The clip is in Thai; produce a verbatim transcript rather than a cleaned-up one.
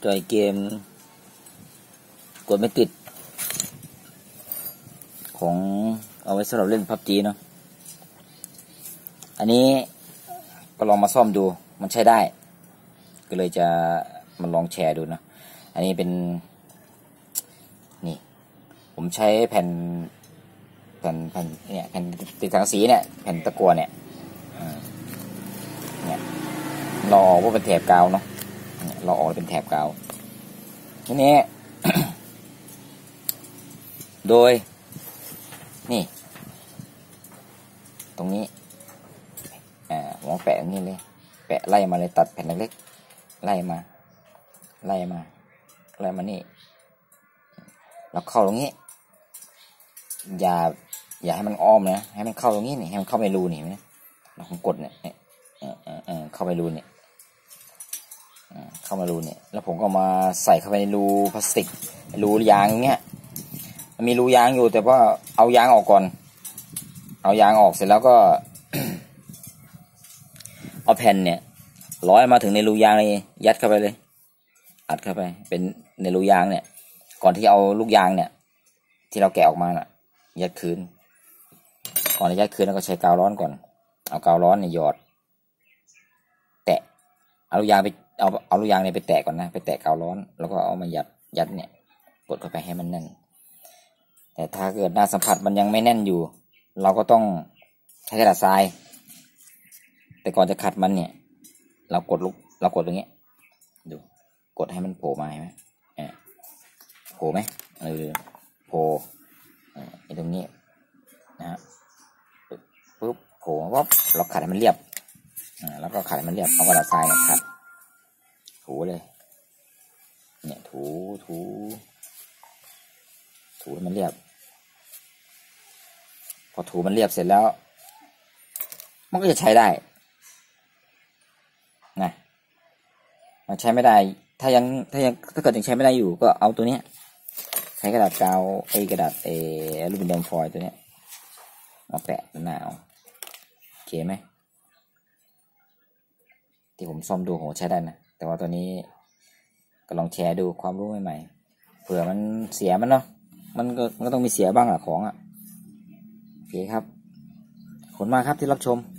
โดยเกมกดไม่ติดของเอาไว้สำหรับเล่น พับจี เนาะอันนี้ก็ลองมาซ่อมดูมันใช้ได้ก็เลยจะมาลองแชร์ดูนะอันนี้เป็นนี่ผมใช้แผ่นแผ่นแผ่นเนี่ยแผ่นติดสังกะสีเนี่ยแผ่นตะกั่วเนี่ยเนี่ยเราออกว่าเป็นแถบกาวเนาะเราออกเป็นแถบกาวทีนี้ โดยนี่ตรงนี้อ่าผมแปะอย่างนี้เลยแปะไล่มาเลยตัดแผ่นเล็กๆไล่มาไล่มาไล่มานี่แล้วเข้าตรงนี้อย่าอย่าให้มันอ้อมนะให้มันเข้าตรงนี้นี่ให้มันเข้าไปรูนี่นะเราคงกดเนี่ยเออเออเออเข้าไปรูเนี่ยเข้ามารูเนี่ยแล้วผมก็มาใส่เข้าไปในรูพลาสติกรูยางอย่างเงี้ยมันมีรูยางอยู่แต่ว่าเอายางออกก่อนเอายางออกเสร็จแล้วก็ เอาแผ่นเนี่ยร้อยมาถึงในรูยางเลยยัดเข้าไปเลยอัดเข้าไปเป็นในรูยางเนี่ยก่อนที่เอาลูกยางเนี่ยที่เราแกะออกมาน่ะยัดคืนก่อนจะยัดคืนแล้วก็ใช้กาวร้อนก่อนเอากาวร้อนเนี่ยหยอดแตะเอาลูกยางไปเอาเอาลูกยางเนี่ยไปแตะก่อนนะไปแตะกาวร้อนแล้วก็เอามายัดยัดเนี่ยกดเข้าไปให้มันแน่นแต่ถ้าเกิดหน้าสัมผัสมันยังไม่แน่นอยู่เราก็ต้องใช้กระดาษทรายแต่ก่อนจะขัดมันเนี่ยเรากดลูกเรากดตรงนี้ดูกดให้มันโผล่มาเห็นไหมโผล่ไหมเออโผล่ไอ้ตรงนี้นะฮะปุ๊บโผล่วับเราขัดให้มันเรียบอ่าแล้วก็ขัดให้มันเรียบเอากระดาษทรายเนี่ยขัดถูเลยเนี่ยถูถูถูให้มันเรียบพอถูมันเรียบเสร็จแล้วมันก็จะใช้ได้นะมันใช้ไม่ได้ถ้ายังถ้ายังถ้าเกิดยังใช้ไม่ได้อยู่ก็เอาตัวเนี้ยใช้กระดาษกาวไอ้กระดาษเออลูมิเนียมฟอยล์ตัวเนี้ยมาแปะหน้าเอาโอเคไหมที่ผมซ่อมดูโหใช้ได้นะแต่ว่าตัวนี้ก็ลองแชร์ดูความรู้ใหม่ๆเผื่อมันเสียมันเนาะมันก็มันก็ต้องมีเสียบ้างอะของอะโอเคครับขอบคุณมากครับที่รับชม